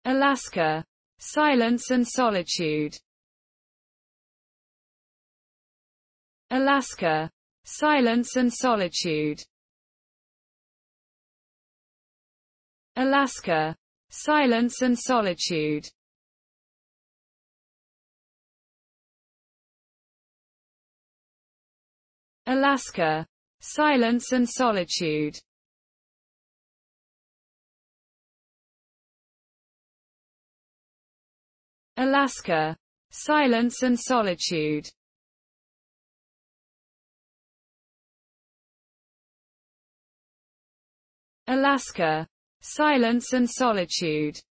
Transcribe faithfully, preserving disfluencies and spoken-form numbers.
Alaska. Silence and solitude. Alaska. Silence and solitude. Alaska. Silence and solitude. Alaska. Silence and solitude. Alaska. Silence and solitude. Alaska. Silence and solitude.